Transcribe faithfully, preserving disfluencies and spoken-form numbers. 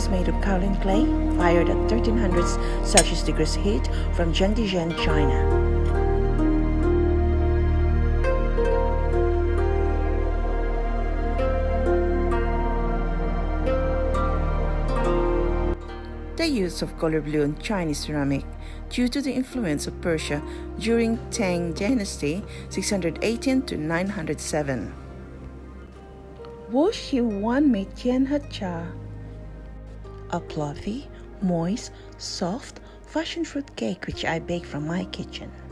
made of kaolin clay, fired at thirteen hundred Celsius degrees heat from Zhengzhou, China. The use of color blue on Chinese ceramic due to the influence of Persia during Tang Dynasty six eighteen to nine oh seven. Wo Shi Wan Mei Tian He Cha. A fluffy, moist, soft, passion fruit cake which I bake from my kitchen.